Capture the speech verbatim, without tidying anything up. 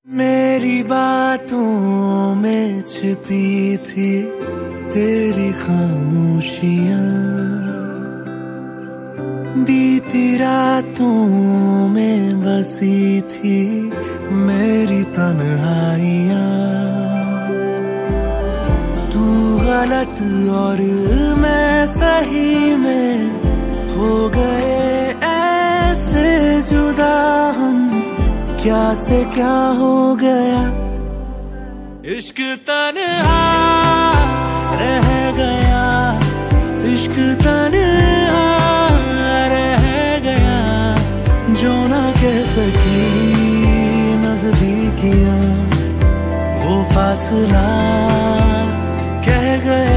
मेरी बातों में छिपी थी तेरी खामोशियां, बीती रातों में बसी थी मेरी तन्हाइयां। तू गलत और मैं सही में हो गए ऐसे जुदा हम, क्या से क्या हो गया। इश्क तन्हा रह गया, इश्क तन्हा रह गया, जो ना कह सकी नजदीकियां, वो फासला कह गया।